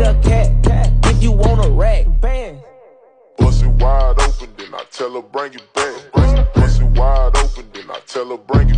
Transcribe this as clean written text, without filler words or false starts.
a cat. If you want a rack, bam. Bust it wide open, then I tell her bring it back. Bust it wide open, then I tell her bring it back.